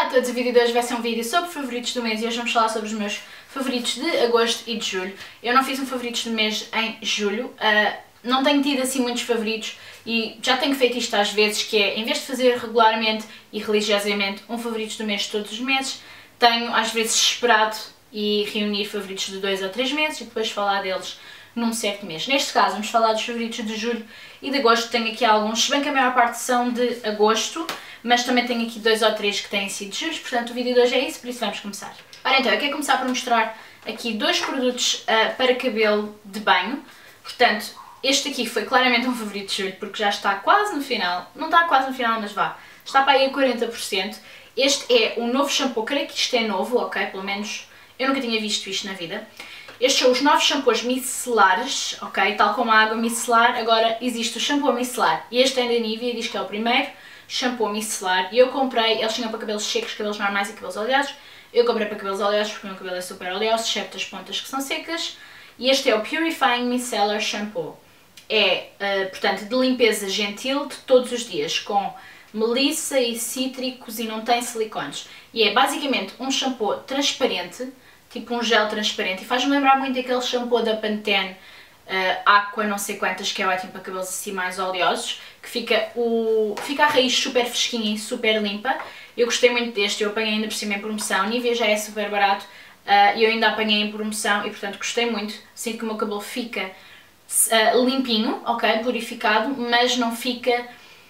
a todos, o vídeo de hoje vai ser um vídeo sobre favoritos do mês e hoje vamos falar sobre os meus favoritos de agosto e de julho. Eu não fiz um favoritos do mês em julho, não tenho tido assim muitos favoritos e já tenho feito isto às vezes, que é, em vez de fazer regularmente e religiosamente um favoritos do mês todos os meses, tenho às vezes esperado e reunir favoritos de 2 ou 3 meses e depois falar deles num certo mês. Neste caso vamos falar dos favoritos de julho e de agosto, tenho aqui alguns, se bem que a maior parte são de agosto, mas também tenho aqui 2 ou 3 que têm sido de julho, portanto o vídeo de hoje é isso, por isso vamos começar. Ora então, eu quero começar por mostrar aqui 2 produtos para cabelo de banho, portanto este aqui foi claramente um favorito de julho porque já está quase no final, não está quase no final mas vá, está para aí a 40%. Este é um novo shampoo, creio que isto é novo, ok, pelo menos eu nunca tinha visto isto na vida. Estes são os novos shampoos micelares, ok, tal como a água micelar, agora existe o shampoo micelar. E este é da Nivea, diz que é o primeiro shampoo micelar e eu comprei, eles tinham para cabelos secos, cabelos normais e cabelos oleosos. Eu comprei para cabelos oleosos porque o meu cabelo é super oleoso, excepto as pontas que são secas. E este é o Purifying Micellar Shampoo. É, portanto, de limpeza gentil de todos os dias, com melissa e cítricos e não tem silicones. E é basicamente um shampoo transparente, tipo um gel transparente, e faz-me lembrar muito daquele shampoo da Pantene Aqua não sei quantas, que é ótimo para cabelos assim mais oleosos, que fica a raiz super fresquinha e super limpa. Eu gostei muito deste, eu apanhei ainda por cima em promoção, Nivea já é super barato e eu ainda apanhei em promoção e portanto gostei muito. Sinto que o meu cabelo fica limpinho, ok, purificado, mas não fica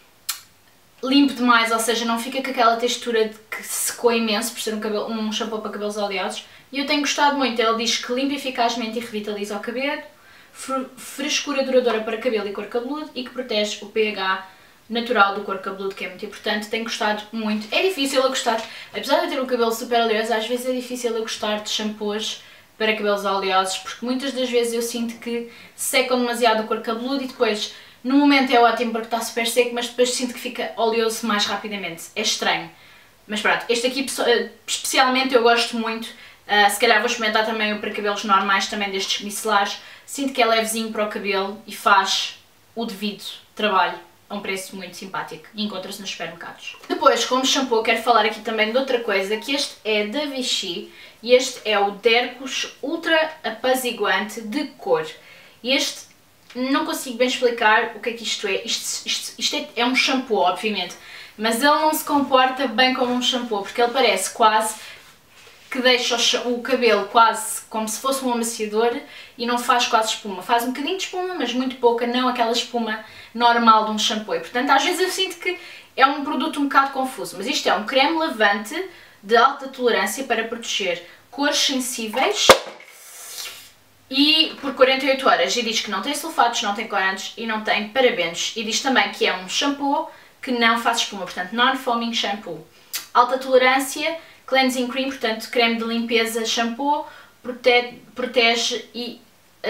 limpo demais, ou seja, não fica com aquela textura de que secou imenso por ser um shampoo para cabelos oleosos. E eu tenho gostado muito, ele diz que limpa eficazmente e revitaliza o cabelo, frescura duradoura para cabelo e couro cabeludo e que protege o pH natural do couro cabeludo, que é muito importante. Tenho gostado muito, é difícil eu gostar, apesar de eu ter um cabelo super oleoso, às vezes é difícil eu gostar de shampoos para cabelos oleosos, porque muitas das vezes eu sinto que secam demasiado o couro cabeludo e depois, no momento é ótimo porque está super seco, mas depois sinto que fica oleoso mais rapidamente, é estranho. Mas pronto, este aqui especialmente eu gosto muito. Se calhar vou experimentar também o para cabelos normais, também destes micelares. Sinto que é levezinho para o cabelo e faz o devido trabalho a um preço muito simpático. Encontra-se nos supermercados. Depois, como shampoo, quero falar aqui também de outra coisa, que este é da Vichy e este é o Dercos Ultra Apaziguante de Cor. E este, não consigo bem explicar o que é que isto é. Isto é um shampoo, obviamente, mas ele não se comporta bem como um shampoo, porque ele parece quase que deixa o cabelo quase como se fosse um amaciador e não faz quase espuma. Faz um bocadinho de espuma, mas muito pouca, não aquela espuma normal de um shampoo. E, portanto, às vezes eu sinto que é um produto um bocado confuso, mas isto é um creme lavante de alta tolerância para proteger cores sensíveis e por 48 horas. E diz que não tem sulfatos, não tem corantes e não tem parabenos. E diz também que é um shampoo que não faz espuma, portanto, non-foaming shampoo. Alta tolerância, cleansing cream, portanto creme de limpeza, shampoo, protege e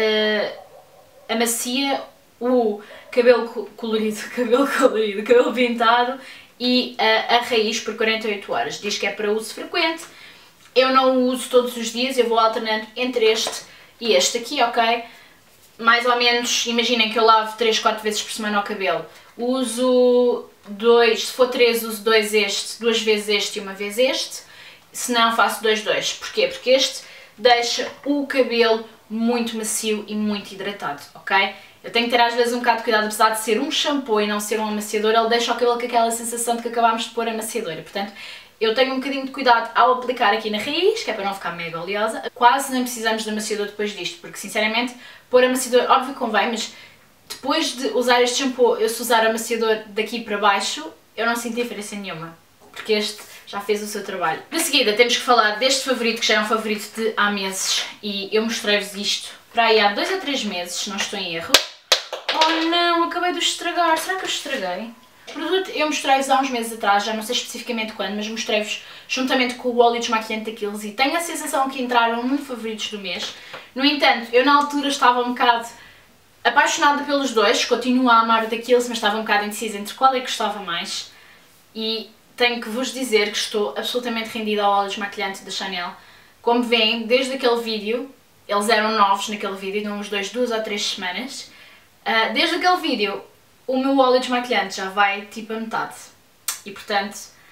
amacia o cabelo colorido, cabelo pintado e a raiz por 48 horas. Diz que é para uso frequente, eu não o uso todos os dias, eu vou alternando entre este e este aqui, ok? Mais ou menos, imaginem que eu lavo 3, 4 vezes por semana o cabelo. Uso 2, se for 3 uso 2 vezes este e uma vez este. Se não, faço 2, 2. Porquê? Porque este deixa o cabelo muito macio e muito hidratado, ok? Eu tenho que ter às vezes um bocado de cuidado, apesar de ser um shampoo e não ser um amaciador, ele deixa o cabelo com aquela sensação de que acabámos de pôr amaciadora. Portanto, eu tenho um bocadinho de cuidado ao aplicar aqui na raiz, que é para não ficar mega oleosa. Quase nem precisamos de amaciador depois disto, porque sinceramente, pôr amaciador, óbvio que convém, mas depois de usar este shampoo, eu se usar amaciador daqui para baixo, eu não sinto diferença nenhuma, porque este já fez o seu trabalho. De seguida temos que falar deste favorito, que já é um favorito de há meses, e eu mostrei-vos isto para aí há 2 ou 3 meses, se não estou em erro. Oh não, acabei de o estragar, será que eu estraguei? O produto eu mostrei-vos há uns meses atrás, já não sei especificamente quando, mas mostrei-vos juntamente com o óleo desmaquilhante da Kiehl's e tenho a sensação que entraram no favoritos do mês. No entanto, eu na altura estava um bocado apaixonada pelos dois, continuo a amar o da Kiehl's, mas estava um bocado indecisa entre qual é que gostava mais e tenho que vos dizer que estou absolutamente rendida ao óleo desmaquilhante da Chanel. Como veem, desde aquele vídeo, eles eram novos naquele vídeo, de uns 2 ou 3 semanas, desde aquele vídeo o meu óleo desmaquilhante já vai tipo a metade e portanto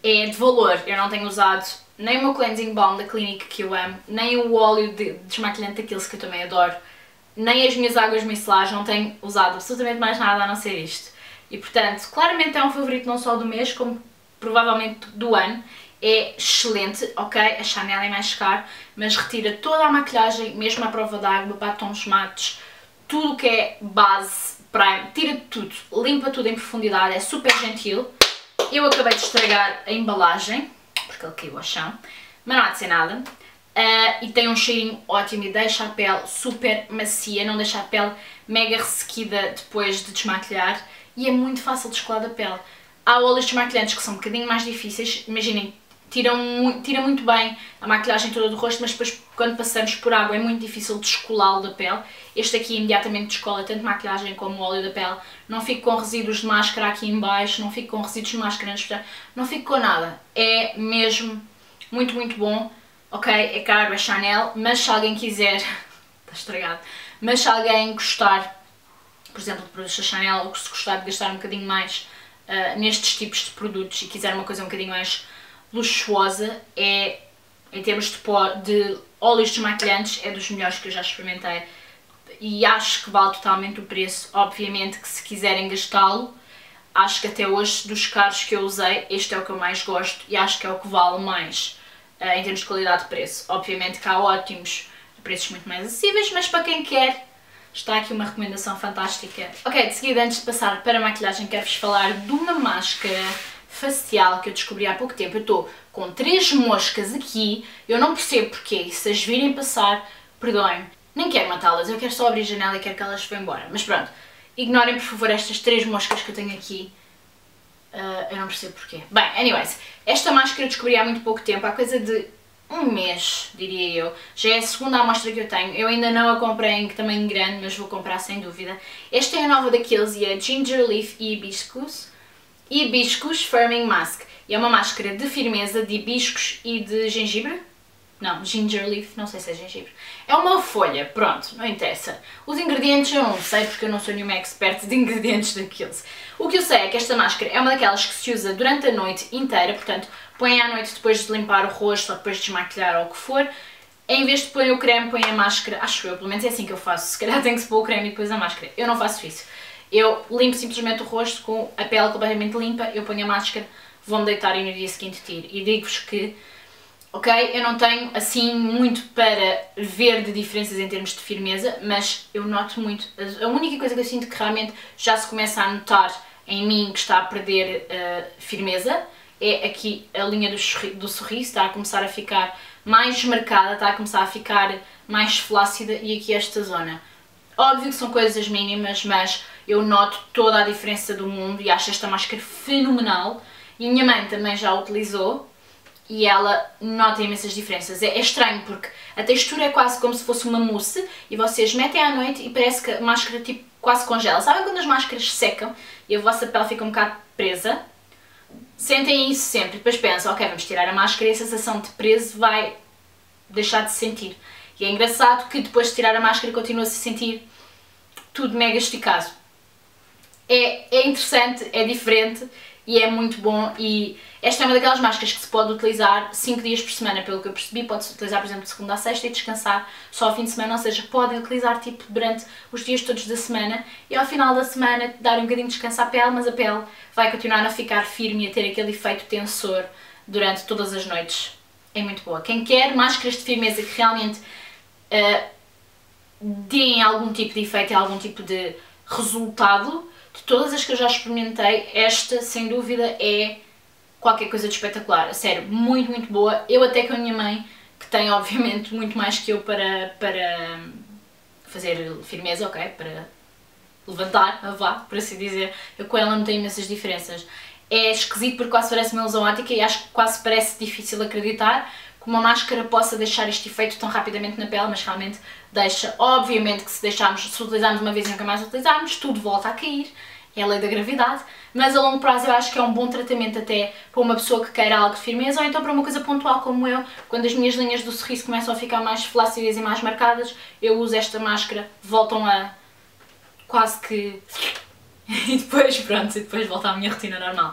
é de valor. Eu não tenho usado nem o meu cleansing balm da Clinique, que eu amo, nem o óleo de desmaquilhante da Kiehl's, que eu também adoro, nem as minhas águas micelares, não tenho usado absolutamente mais nada a não ser isto. E portanto, claramente é um favorito não só do mês, como provavelmente do ano. É excelente, ok? A Chanel é mais caro, mas retira toda a maquilhagem, mesmo à prova d'água, batons mates, tudo o que é base, prime, tira tudo, limpa tudo em profundidade, é super gentil. Eu acabei de estragar a embalagem, porque ele caiu ao chão, mas não há de ser nada. E tem um cheirinho ótimo e deixa a pele super macia, não deixa a pele mega ressequida depois de desmaquilhar, e é muito fácil de escolar da pele. Há óleos desmaquilhantes que são um bocadinho mais difíceis, imaginem, tira muito bem a maquilhagem toda do rosto, mas depois quando passamos por água é muito difícil descolá-lo da pele. Este aqui imediatamente descola tanto maquilhagem como o óleo da pele. Não fico com resíduos de máscara aqui em baixo, não fico com resíduos de máscara antes de não fico com nada. É mesmo muito bom. Ok, é caro, é Chanel, mas se alguém quiser, está estragado, mas se alguém gostar, por exemplo, de produtos da Chanel, ou se gostar de gastar um bocadinho mais nestes tipos de produtos e quiser uma coisa um bocadinho mais luxuosa, é, em termos de óleos desmaquilhantes, é dos melhores que eu já experimentei e acho que vale totalmente o preço. Obviamente que se quiserem gastá-lo, acho que até hoje dos caros que eu usei, este é o que eu mais gosto e acho que é o que vale mais em termos de qualidade de preço. Obviamente que há ótimos preços muito mais acessíveis, mas para quem quer, está aqui uma recomendação fantástica. Ok, de seguida, antes de passar para a maquilhagem, quero-vos falar de uma máscara facial que eu descobri há pouco tempo. Eu estou com 3 moscas aqui, eu não percebo porquê, e se as virem passar, perdoem-me, nem quero matá-las, eu quero só abrir a janela e quero que elas vão embora. Mas pronto, ignorem por favor estas 3 moscas que eu tenho aqui, eu não percebo porquê. Bem, anyways, esta máscara eu descobri há muito pouco tempo, há coisa de um mês, diria eu. Já é a segunda amostra que eu tenho, eu ainda não a comprei em tamanho grande, mas vou comprar sem dúvida. Esta é a nova da Kiehl's e é Ginger Leaf e Hibiscus Firming Mask. E é uma máscara de firmeza de hibiscos e de gengibre. Não, ginger leaf, não sei se é gengibre. É uma folha, pronto, não interessa. Os ingredientes eu não sei porque eu não sou nenhuma expert de ingredientes daqueles. O que eu sei é que esta máscara é uma daquelas que se usa durante a noite inteira, portanto, põe à noite depois de limpar o rosto ou depois de desmaquilhar ou o que for. Em vez de pôr o creme, põe a máscara, acho eu, pelo menos é assim que eu faço. Se calhar tem que se pôr o creme e depois a máscara. Eu não faço isso. Eu limpo simplesmente o rosto com a pele completamente limpa, eu ponho a máscara, vou-me deitar e no dia seguinte tiro. E digo-vos que, ok, eu não tenho assim muito para ver de diferenças em termos de firmeza, mas eu noto muito. A única coisa que eu sinto que realmente já se começa a notar em mim que está a perder firmeza é aqui a linha do sorriso, está a começar a ficar mais marcada, está a começar a ficar mais flácida e aqui esta zona. Óbvio que são coisas mínimas, mas eu noto toda a diferença do mundo e acho esta máscara fenomenal. E a minha mãe também já a utilizou e ela nota imensas diferenças. É estranho porque a textura é quase como se fosse uma mousse e vocês metem à noite e parece que a máscara tipo quase congela. Sabem quando as máscaras secam e a vossa pele fica um bocado presa? Sentem isso sempre e depois pensam, ok, vamos tirar a máscara e a sensação de preso vai deixar de se sentir. E é engraçado que depois de tirar a máscara continua-se a sentir tudo mega esticado. É interessante, é diferente e é muito bom. E esta é uma daquelas máscaras que se pode utilizar 5 dias por semana, pelo que eu percebi. Pode-se utilizar, por exemplo, de segunda a sexta e descansar só ao fim de semana, ou seja, podem utilizar tipo durante os dias todos da semana e ao final da semana dar um bocadinho de descanso à pele, mas a pele vai continuar a ficar firme e a ter aquele efeito tensor durante todas as noites. É muito boa. Quem quer máscaras de firmeza que realmente deem algum tipo de efeito e algum tipo de resultado, de todas as que eu já experimentei, esta sem dúvida é qualquer coisa de espetacular. A sério, muito boa. Eu até com a minha mãe, que tem obviamente muito mais que eu para fazer firmeza, ok? Para levantar, vá, por assim dizer, eu com ela não tenho imensas diferenças. É esquisito porque quase parece uma ilusão óptica e acho que quase parece difícil acreditar que uma máscara possa deixar este efeito tão rapidamente na pele, mas realmente deixa. Obviamente que se utilizarmos uma vez e nunca mais utilizarmos, tudo volta a cair, é a lei da gravidade, mas a longo prazo eu acho que é um bom tratamento até para uma pessoa que queira algo de firmeza ou então para uma coisa pontual como eu, quando as minhas linhas do sorriso começam a ficar mais flácidas e mais marcadas, eu uso esta máscara, voltam a quase que... e depois, pronto, e depois volta à minha rotina normal.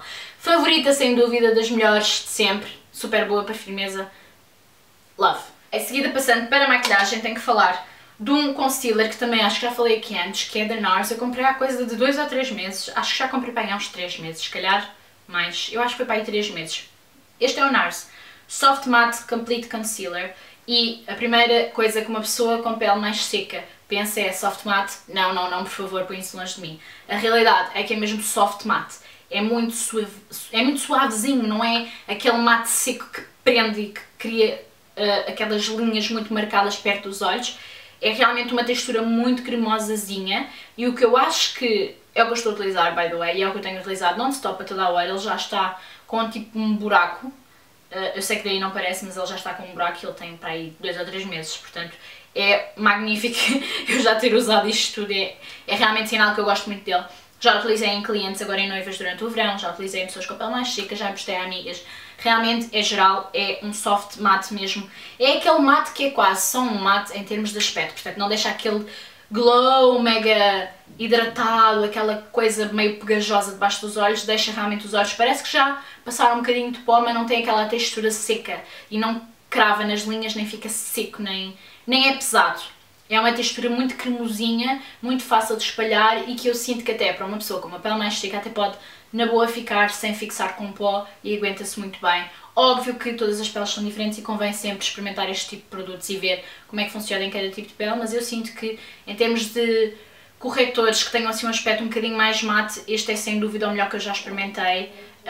Favorita sem dúvida, das melhores de sempre, super boa para firmeza, love. Em seguida, passando para a maquilhagem, tenho que falar de um concealer que também acho que já falei aqui antes, que é da NARS. Eu comprei há coisa de 2 ou 3 meses, acho que já comprei para aí há uns 3 meses, se calhar mais, eu acho que foi para aí 3 meses. Este é o NARS Soft Matte Complete Concealer e a primeira coisa que uma pessoa com pele mais seca pensa é soft matte. Não, não, não, por favor, põe-se longe de mim. A realidade é que é mesmo soft matte. É muito suavezinho, não é aquele mate seco que prende e que cria aquelas linhas muito marcadas perto dos olhos. É realmente uma textura muito cremosazinha e o que eu acho que é o que eu estou a utilizar, by the way, e é o que eu tenho utilizado non-stop a toda a hora. Ele já está com tipo um buraco. Eu sei que daí não parece, mas ele já está com um buraco e ele tem para aí 2 ou 3 meses, portanto é magnífico eu já ter usado isto tudo, é realmente sinal que eu gosto muito dele. Já utilizei em clientes, agora em noivas durante o verão, já utilizei em pessoas com a pele mais seca, já emprestei a amigas. Realmente, é geral, é um soft matte mesmo. É aquele matte que é quase só um matte em termos de aspecto, portanto não deixa aquele glow mega hidratado, aquela coisa meio pegajosa debaixo dos olhos, deixa realmente os olhos, parece que já passaram um bocadinho de pó, mas não tem aquela textura seca e não crava nas linhas, nem fica seco, nem é pesado. É uma textura muito cremosinha, muito fácil de espalhar e que eu sinto que até para uma pessoa com uma pele mais seca até pode na boa ficar sem fixar com pó e aguenta-se muito bem. Óbvio que todas as peles são diferentes e convém sempre experimentar este tipo de produtos e ver como é que funciona em cada tipo de pele, mas eu sinto que em termos de corretores que tenham assim um aspecto um bocadinho mais mate, este é sem dúvida o melhor que eu já experimentei.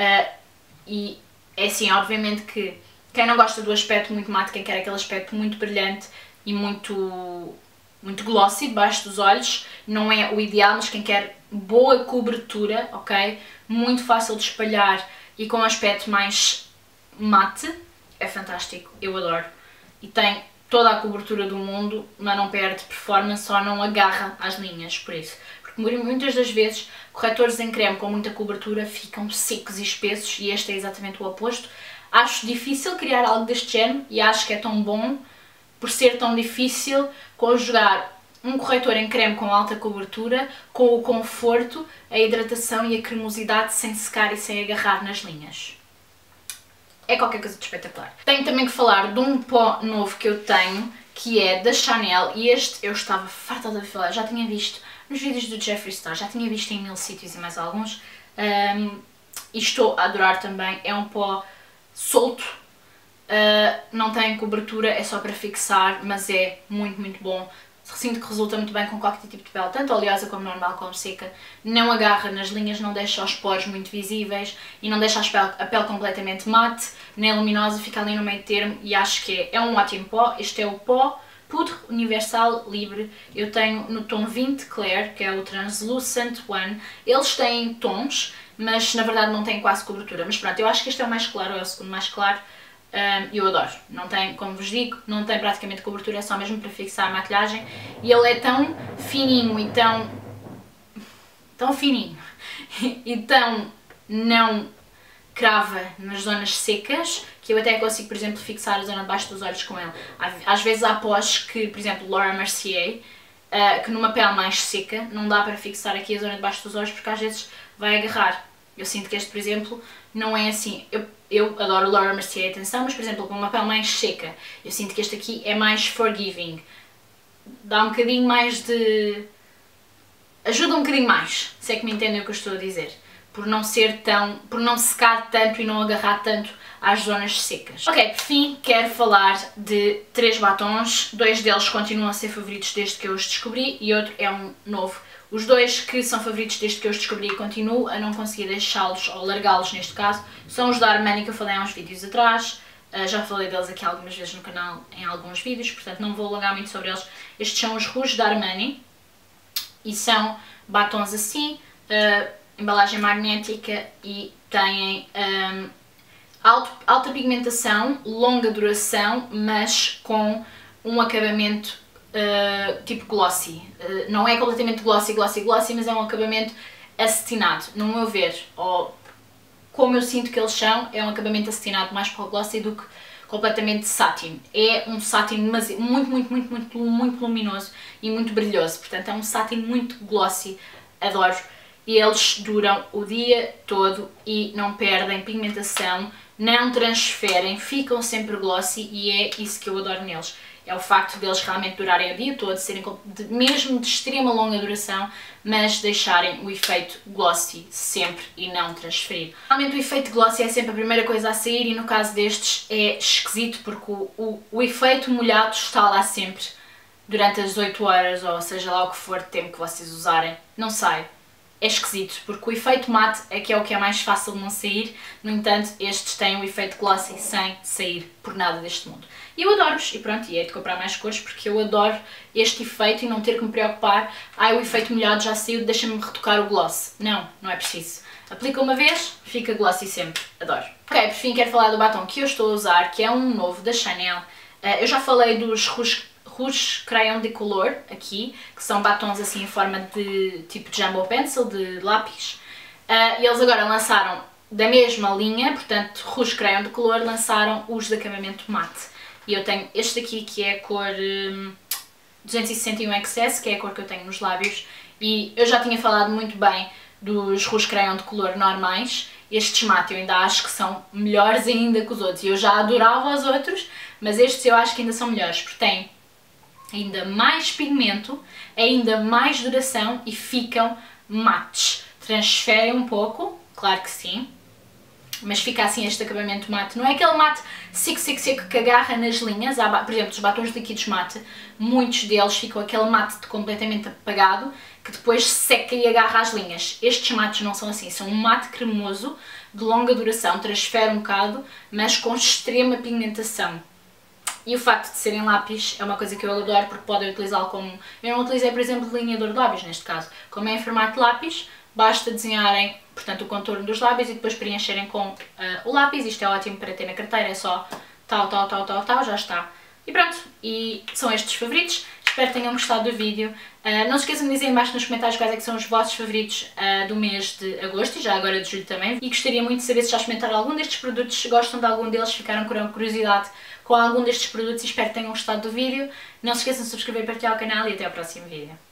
E é assim, obviamente que quem não gosta do aspecto muito mate, quem quer aquele aspecto muito brilhante e muito glossy debaixo dos olhos, não é o ideal, mas quem quer boa cobertura, ok? Muito fácil de espalhar e com um aspecto mais mate, é fantástico, eu adoro. E tem toda a cobertura do mundo, mas não perde performance, só não agarra às linhas, por isso. Porque muitas das vezes corretores em creme com muita cobertura ficam secos e espessos e este é exatamente o oposto. Acho difícil criar algo deste género e acho que é tão bom por ser tão difícil conjugar um corretor em creme com alta cobertura com o conforto, a hidratação e a cremosidade sem secar e sem agarrar nas linhas. É qualquer coisa de espetacular. Tenho também que falar de um pó novo que eu tenho, que é da Chanel, e este eu estava farta de falar, já tinha visto nos vídeos do Jeffree Star, já tinha visto em 1000 sítios e mais alguns, e estou a adorar também. É um pó solto, não tem cobertura, é só para fixar, mas é muito, muito bom. Sinto que resulta muito bem com qualquer tipo de pele, tanto oleosa como normal, como seca. Não agarra nas linhas, não deixa os poros muito visíveis e não deixa a pele completamente mate, nem luminosa, fica ali no meio termo e acho que é um ótimo pó. Este é o pó Poudre Universal Libre. Eu tenho no tom 20 Clair, que é o Translucent One. Eles têm tons, mas na verdade não têm quase cobertura. Mas pronto, eu acho que este é o mais claro, é o segundo mais claro. Eu adoro, não tem, como vos digo, não tem praticamente cobertura, é só mesmo para fixar a maquilhagem e ele é tão fininho e tão fininho e tão não crava nas zonas secas que eu até consigo, por exemplo, fixar a zona de baixo dos olhos com ele. Às vezes há pós que, por exemplo, Laura Mercier, que numa pele mais seca não dá para fixar aqui a zona de baixo dos olhos porque às vezes vai agarrar. Eu sinto que este, por exemplo, não é assim. Eu adoro Laura Mercier, atenção, mas por exemplo, com uma pele mais seca, eu sinto que este aqui é mais forgiving. Dá um bocadinho mais de... ajuda um bocadinho mais, se é que me entendem o que eu estou a dizer. Por não secar tanto e não agarrar tanto às zonas secas. Ok, por fim, quero falar de 3 batons. 2 deles continuam a ser favoritos desde que eu os descobri e outro é um novo. Os 2 que são favoritos desde que eu os descobri e continuo a não conseguir deixá-los, ou largá-los neste caso, são os da Armani que eu falei há uns vídeos atrás. Já falei deles aqui algumas vezes no canal em alguns vídeos, portanto não vou alongar muito sobre eles. Estes são os Rouge da Armani e são batons assim, embalagem magnética e têm alta pigmentação, longa duração, mas com um acabamento tipo glossy. Não é completamente glossy, mas é um acabamento acetinado, no meu ver, ou como eu sinto que eles são, é um acabamento acetinado mais para o glossy do que completamente satin. É um satin muito luminoso e muito brilhoso, portanto é um satin muito glossy, adoro. e eles duram o dia todo e não perdem pigmentação, não transferem, ficam sempre glossy e é isso que eu adoro neles. É o facto deles realmente durarem o dia todo, serem mesmo de extrema longa duração, mas deixarem o efeito glossy sempre e não transferir. Realmente o efeito glossy é sempre a primeira coisa a sair e no caso destes é esquisito porque o efeito molhado está lá sempre durante as 8 horas ou seja lá o que for de tempo que vocês usarem, não sai. É esquisito, porque o efeito mate é que é o que é mais fácil de não sair, no entanto estes têm o efeito glossy sem sair por nada deste mundo. E eu adoro-os, e pronto, e hei de comprar mais cores porque eu adoro este efeito e não ter que me preocupar, o efeito molhado já saiu, deixa-me retocar o gloss. Não, não é preciso. Aplica uma vez, fica glossy sempre, adoro. Ok, por fim quero falar do batom que eu estou a usar, que é um novo da Chanel. Eu já falei dos Rouge Crayon de Color aqui, que são batons assim em forma de tipo Jumbo Pencil, de lápis. E eles agora lançaram da mesma linha, portanto Rouge Crayon de Color, lançaram os de acabamento mate. E eu tenho este aqui que é a cor 261 XS, que é a cor que eu tenho nos lábios. E eu já tinha falado muito bem dos Rouge Crayon de Color normais. Estes mate eu ainda acho que são melhores ainda que os outros. E eu já adorava os outros, mas estes eu acho que ainda são melhores, porque têm ainda mais pigmento, ainda mais duração e ficam mates. Transferem um pouco, claro que sim, mas fica assim este acabamento mate. Não é aquele mate seco, seco, seco que agarra nas linhas. Por exemplo, os batons líquidos mate, muitos deles ficam aquele mate completamente apagado que depois seca e agarra as linhas. Estes mates não são assim, são um mate cremoso, de longa duração, transfere um bocado, mas com extrema pigmentação. E o facto de serem lápis é uma coisa que eu adoro porque podem utilizá-lo como... Eu não utilizei, por exemplo, delineador de lábios neste caso. Como é em formato de lápis, basta desenharem, portanto, o contorno dos lábios e depois preencherem com o lápis. Isto é ótimo para ter na carteira, é só tal, já está. E pronto, e são estes os favoritos. Espero que tenham gostado do vídeo. Não se esqueçam de dizer em baixo nos comentários quais é que são os vossos favoritos do mês de agosto e já agora de julho também. E gostaria muito de saber se já experimentaram algum destes produtos, se gostam de algum deles, ficaram com curiosidade com algum destes produtos e espero que tenham gostado do vídeo. Não se esqueçam de subscrever e partilhar o canal e até ao próximo vídeo.